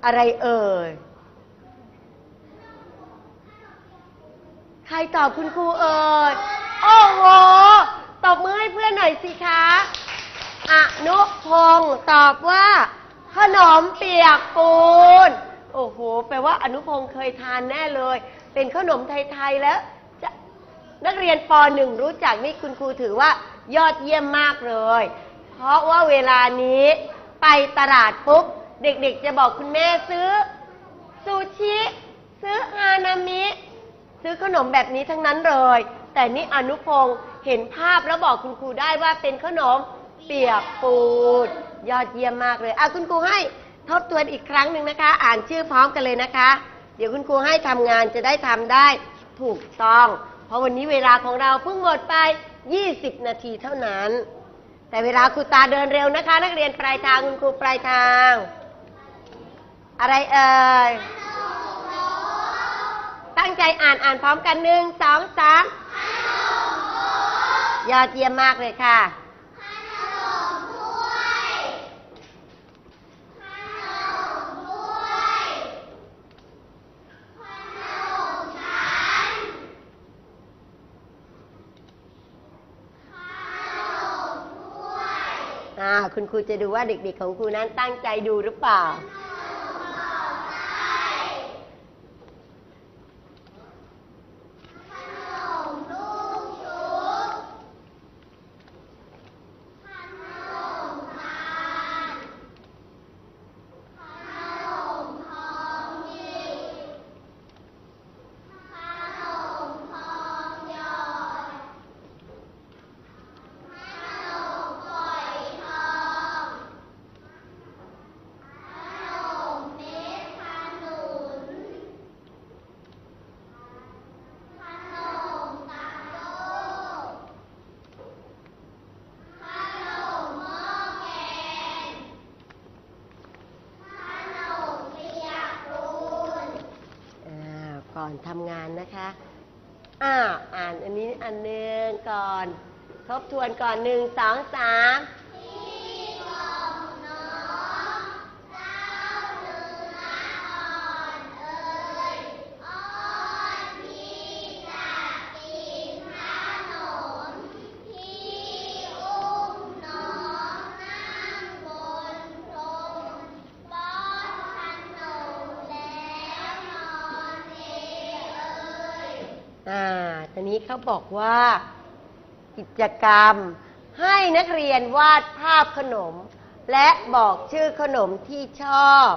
อะไรเอ่ยใครตอบคุณครูเอ่ยโอ้โหตบมือให้เพื่อนหน่อยสิคะอนุพงศ์ตอบว่าขนมเปียกปูนโอ้โหแปลว่าอนุพงศ์เคยทานแน่เลยเป็นขนมไทยๆแล้วนักเรียนป .1 รู้จักนี่คุณครูถือว่ายอดเยี่ยมมากเลยเพราะว่าเวลานี้ไปตลาดปุ๊บเด็กๆจะบอกคุณแม่ซื้อซูชิซื้อฮานามิซื้อขนมแบบนี้ทั้งนั้นเลยแต่นี่อนุพงศ์เห็นภาพแล้วบอกคุณครูได้ว่าเป็นขนมเปียกปูนยอดเยี่ยมมากเลยคุณครูให้ทบทวนอีกครั้งหนึ่งนะคะอ่านชื่อพร้อมกันเลยนะคะเดี๋ยวคุณครูให้ทำงานจะได้ทำได้ถูกต้องเพราะวันนี้เวลาของเราเพิ่งหมดไป20 นาทีเท่านั้นแต่เวลาครูตาเดินเร็วนะคะนักเรียนปลายทางคุณครูปลายทางอะไรเอ่ยตั้งใจอ่านพร้อมกัน1 2 3ยอดเยี่ยมมากเลยค่ะคุณครูจะดูว่าเด็กๆของครูนั้นตั้งใจดูหรือเปล่าก่อนทำงานนะคะอ่านอันนี้อันหนึ่งก่อนทบทวนก่อน1 2 3ตอนนี้เขาบอกว่ากิจกรรมให้นักเรียนวาดภาพขนมและบอกชื่อขนมที่ชอบ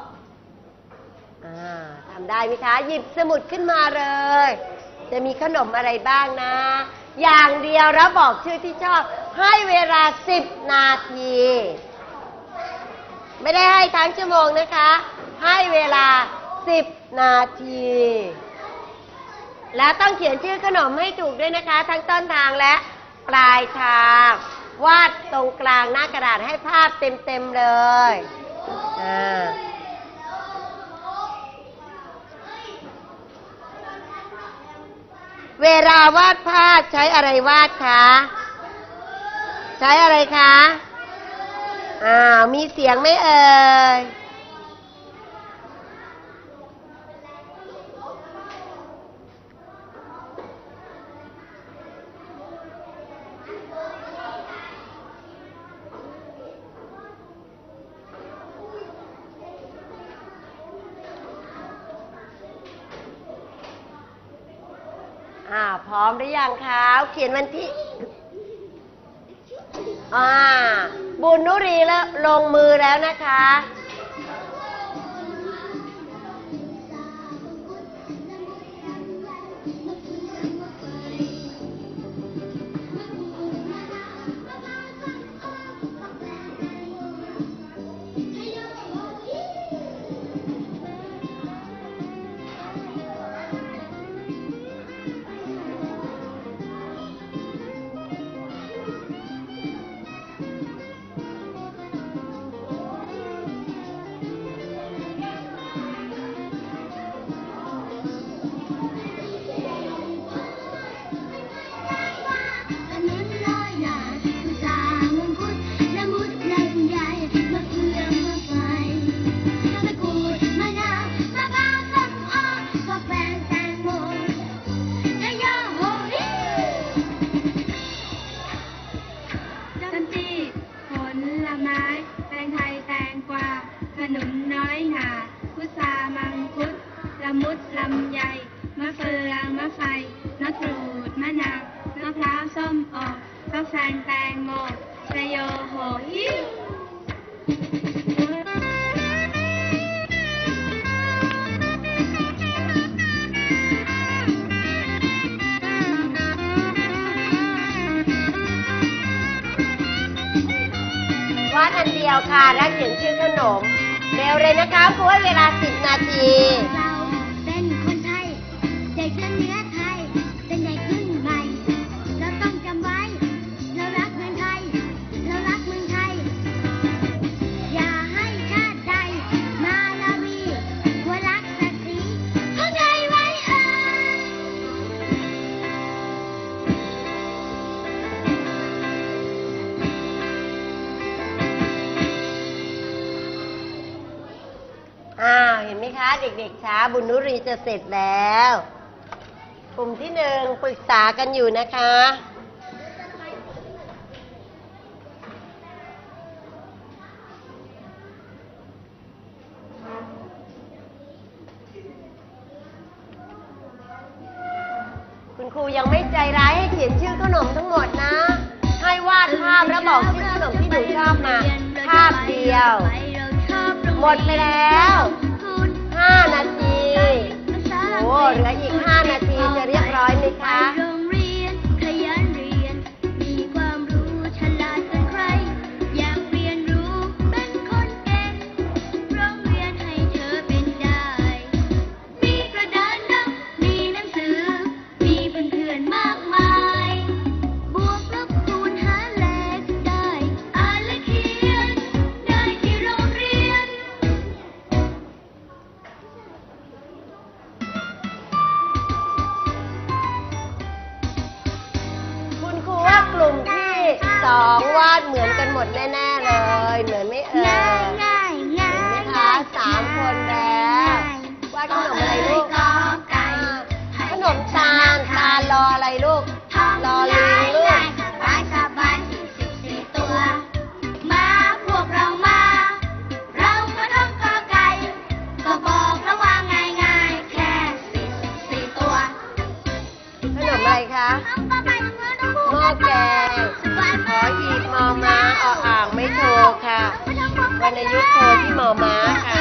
ทำได้ไหมคะหยิบสมุดขึ้นมาเลยจะมีขนมอะไรบ้างนะอย่างเดียวแล้วบอกชื่อที่ชอบให้เวลา10 นาทีไม่ได้ให้ทั้งชั่วโมงนะคะให้เวลา10 นาทีแล้วต้องเขียนชื่อขนมให้ถูกด้วยนะคะทั้งต้นทางและปลายทางวาดตรงกลางหน้ากระดาษให้ภาพเต็มๆเลยเวลาวาดภาพใช้อะไรวาดคะใช้อะไรคะมีเสียงไหมเอ่ยพร้อมหรือยังคะเขียนวันที่บุญนุรีแล้วลงมือแล้วนะคะ มะนุนน้อยหนาพุทรามังคุดละมุดลำไยมะเฟืองมะไฟมะกรูดมะนาวมะพร้าวส้มออกมะแฟนแตงโมชโยโหหิ้ววาดอันเดียวค่ะและเขียนชื่อขนมเร็วเลยนะคะครูให้เวลา10 นาทีเราเป็นคนไทยเด็กเนื้อไทยเป็นเด็กรุ่นใหม่เราต้องจำไว้เรารักเมืองไทยเรารักเมืองไทยอย่าให้ชาติใดมาลาวีหัวรักศักดิ์ศรีของไทยไว้เห็นไหมคะเด็กๆช้าบุญนุรีจะเสร็จแล้ว กลุ่มที่1ปรึกษากันอยู่นะคะคุณครูยังไม่ใจร้ายให้เขียนชื่อขนมทั้งหมดนะให้วาดภาพแล้วบอกชื่อขนมที่หนูชอบมาภาพเดียวหมดไปแล้ว5 นาทีโอ้เหลืออีก5 นาทีจะเรียบร้อยไหมคะโรงเรียนขยันเรียนมีความรู้ฉลาดเป็นใครอยากเรียนรู้เป็นคนเก่งโรงเรียนให้เธอเป็นได้มีกระดานดำมีหนังสือมีเพื่อนๆมากมายบวกลบคูณหารเลขได้อ่านและเขียนได้ที่โรงเรียนคุณครูว่ากลุ่มที่2วาดเหมือนกันหมดแน่ๆเลยเหมือนไม่ง่ายเห็นไหมคะ 3 คนแล้ววาดขนมอะไรลูกขนมตาลรออะไรลูกรอลิงลูกสบาย44 ตัวมาพวกเรามาเราก็ท่องกอไก่ก็บอกแล้วว่าง่ายๆแค่44 ตัวขนมอะไรคะหม้อแกงขอหีบมอม้าอ่างไม่โทรค่ะวรรณยุกต์โทรที่มอม้าค่ะ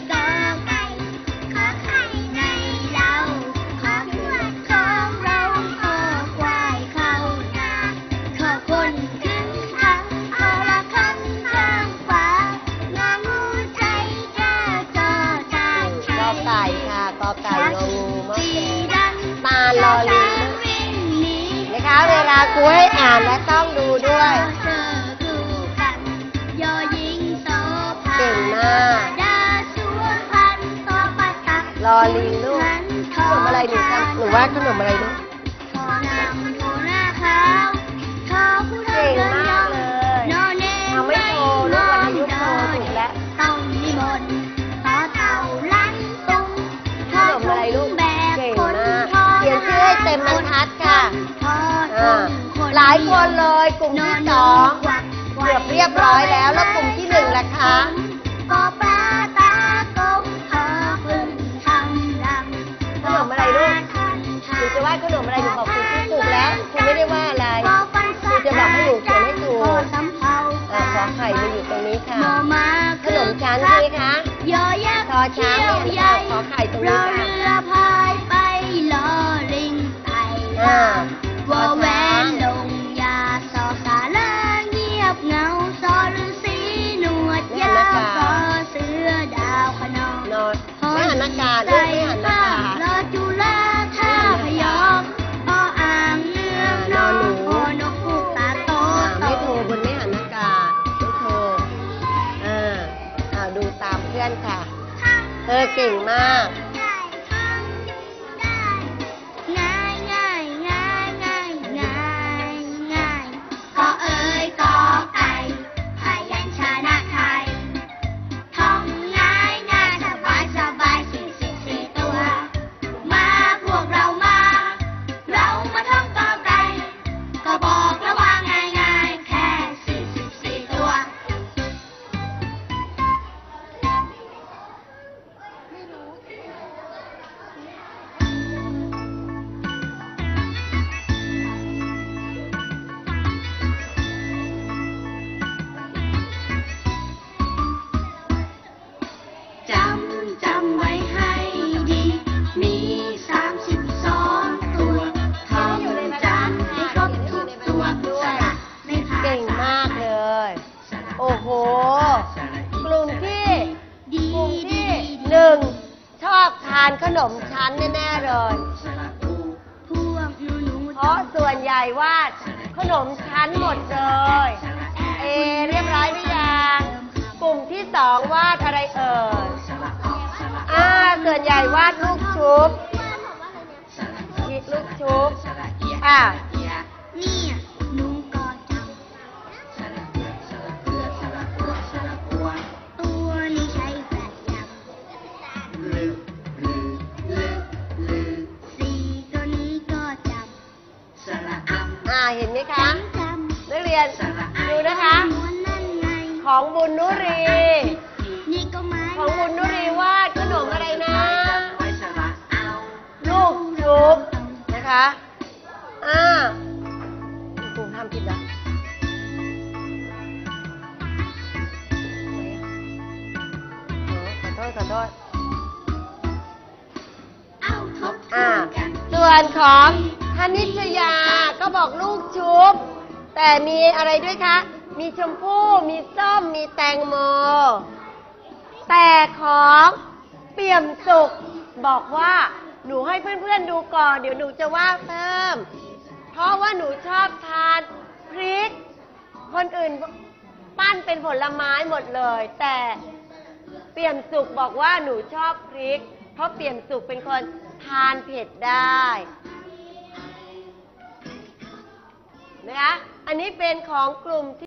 กอไก่งองูหม้อแกงตาลอลิงนะคะเวลาครูให้อ่านและต้องดูด้วยเก่งมากรอลิงลูกขนมอะไรหนูทำหนูว่าขนมอะไรลูกเก่งมากเลยทำไม่โทรลูกวรรณยุกต์โทรถูกแล้วขนมอะไรลูกเก่งมากเขียนชื่อให้เต็มบรรทัดค่ะหลายคนเลยกลุ่มที่2เกือบเรียบร้อยแล้วแล้วกลุ่มที่1ล่ะคะขนมอะไรลูกหนูจะวาดขนมอะไรหนูบอกครูถูกแล้วครูไม่ได้ว่าอะไรครูจะบอกให้หนูเขียนให้ถูกขอไข่มาอยู่ตรงนี้ค่ะขนมชั้นใช่ไหมคะชอช้างเนี่ยขอไข่ตรงนี้ค่ะวอแหวนลงยาสอสาระเงียบเงาสอฤาษีหนวดยาวสอเสือดาวขนองไม่หันอากาศลูกไม่หันอากาศรอจุฬาท่าพยอมอ่างเนืองนอนหนูนกฮูกตาโตไม่โทรบนไม่หันอากาศไม่โทรดูตามเพื่อนค่ะเก่งมากานขนมชั้นแน่ๆเลยพวกหนูเพราะส่วนใหญ่วาดขนมชั้นหมดเลย เรียบร้อยหรือยังกลุ่มที่สองวาดอะไรเอ่ยส่วนใหญ่วาดลูกชุบลูกชุบเนี่ยหนูก็จำตัวนี้ใช้ประจำสีตัวนี้ก็จำเห็นไหมคะจนักเรียนดูนะคะม้วนนั่นไงของบุญนุรีนี่ก็ไม้ของบุญนุรีวาดขนมอะไรนะ ลูกชุบนะคะครูทำผิดเหรอขอโทษเอาทบทวนกันส่วนของธนิชยาก็บอกลูกชุบ แต่มีอะไรด้วยคะ มีชมพู่มีส้มมีแตงโม แต่ของเปี่ยมสุขบอกว่าหนูให้เพื่อนๆดูก่อนเดี๋ยวหนูจะวาดเพิ่ม เพราะว่าหนูชอบทานพริก คนอื่นปั้นเป็นผลไม้หมดเลย แต่เปี่ยมสุขบอกว่าหนูชอบพริก เพราะเปี่ยมสุขเป็นคนทานเผ็ดได้นะคะอันนี้เป็นของกลุ่ม